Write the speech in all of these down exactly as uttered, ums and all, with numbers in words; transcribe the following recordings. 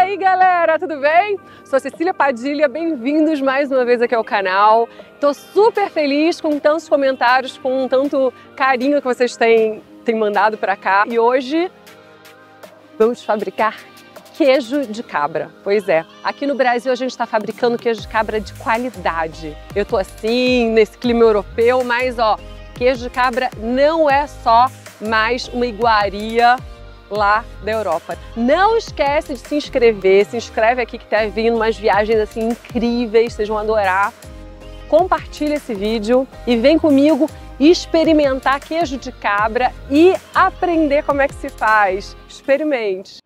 aí, galera, tudo bem? Sou Cecília Padilha, bem-vindos mais uma vez aqui ao canal. Tô super feliz com tantos comentários, com tanto carinho que vocês têm, têm mandado para cá. E hoje vamos fabricar queijo de cabra. Pois é, aqui no Brasil a gente está fabricando queijo de cabra de qualidade. Eu tô assim, nesse clima europeu, mas ó, queijo de cabra não é só mais uma iguaria lá da Europa. Não esquece de se inscrever, se inscreve aqui que tá vindo umas viagens assim incríveis, vocês vão adorar. Compartilha esse vídeo e vem comigo experimentar queijo de cabra e aprender como é que se faz. Experimente!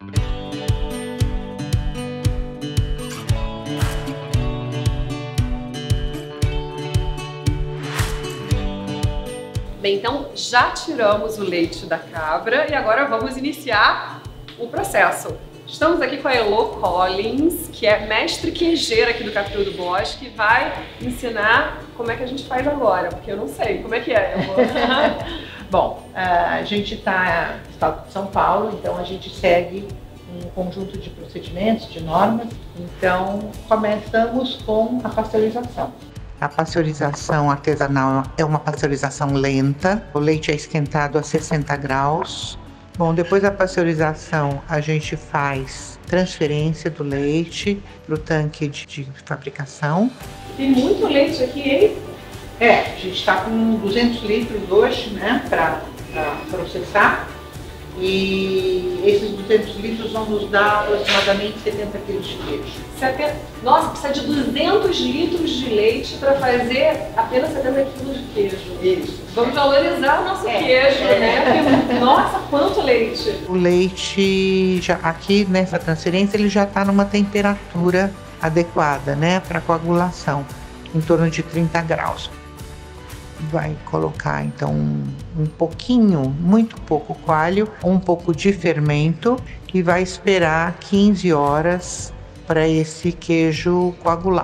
Bem, então já tiramos o leite da cabra e agora vamos iniciar o processo. Estamos aqui com a Elo Collins, que é mestre queijeira aqui do Capitão do Bosque, que vai ensinar como é que a gente faz agora, porque eu não sei. Como é que é, Elo? Bom, a gente está no estado de São Paulo, então a gente segue um conjunto de procedimentos, de normas. Então, começamos com a pasteurização. A pasteurização artesanal é uma pasteurização lenta. O leite é esquentado a sessenta graus. Bom, depois da pasteurização, a gente faz transferência do leite para o tanque de, de fabricação. Tem muito leite aqui, hein? É, a gente está com duzentos litros hoje, né, para processar. E esses duzentos litros vão nos dar aproximadamente setenta quilos de queijo. setenta... Nossa, precisa de duzentos litros de leite para fazer apenas setenta quilos de queijo. Isso. Vamos valorizar o nosso é, queijo, é. né? Porque, nossa, quanto leite! O leite, já, aqui nessa transferência, ele já está numa temperatura adequada, né, para coagulação, em torno de trinta graus. Vai colocar então um, um pouquinho, muito pouco coalho, um pouco de fermento e vai esperar quinze horas para esse queijo coagular.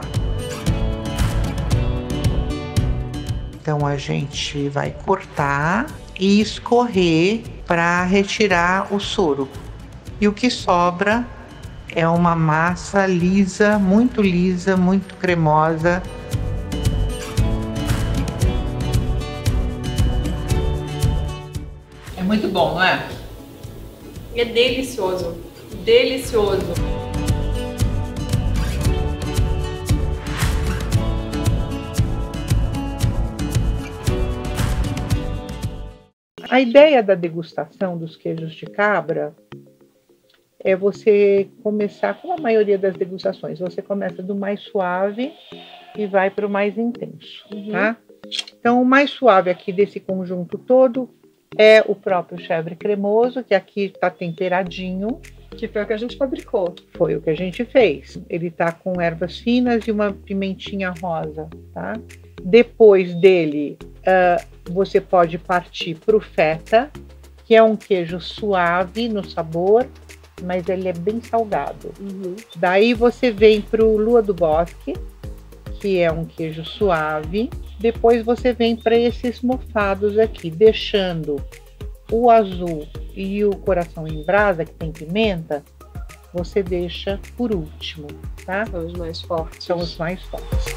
Então a gente vai cortar e escorrer para retirar o soro. E o que sobra é uma massa lisa, muito lisa, muito cremosa. Muito bom, não é? É delicioso, delicioso. A ideia da degustação dos queijos de cabra é você começar, com a maioria das degustações, você começa do mais suave e vai para o mais intenso, uhum. Tá? Então, o mais suave aqui desse conjunto todo é o próprio chèvre cremoso, que aqui está temperadinho. Que foi o que a gente fabricou. Foi o que a gente fez. Ele está com ervas finas e uma pimentinha rosa, tá? Depois dele, uh, você pode partir para o feta, que é um queijo suave no sabor, mas ele é bem salgado. Uhum. Daí você vem para o Lua do Bosque, que é um queijo suave. Depois você vem para esses mofados aqui, deixando o azul e o coração em brasa, que tem pimenta, você deixa por último, tá? São os mais fortes. São os mais fortes.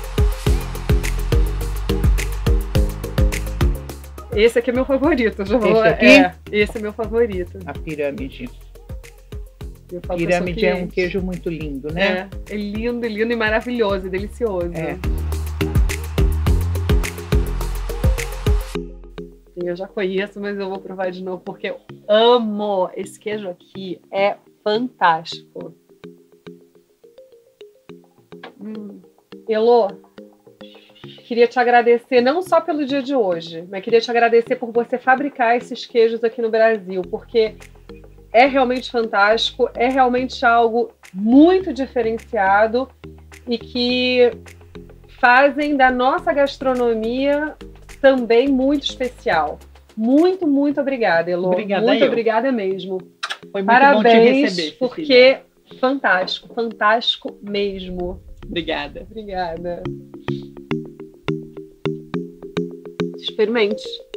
Esse aqui é meu favorito. Já vou... Esse aqui? É, esse é meu favorito. A pirâmide. A pirâmide é um queijo muito lindo, né? É, é lindo, lindo e maravilhoso, delicioso. É. Eu já conheço, mas eu vou provar de novo porque eu amo. Esse queijo aqui é fantástico. Hum. Elo, queria te agradecer não só pelo dia de hoje, mas queria te agradecer por você fabricar esses queijos aqui no Brasil, porque é realmente fantástico, é realmente algo muito diferenciado e que fazem da nossa gastronomia também muito especial. Muito, muito obrigada, Elo. Obrigada, muito eu. obrigada mesmo. Foi muito Parabéns, bom te receber, porque fantástico, fantástico mesmo. Obrigada. Obrigada. Experimente.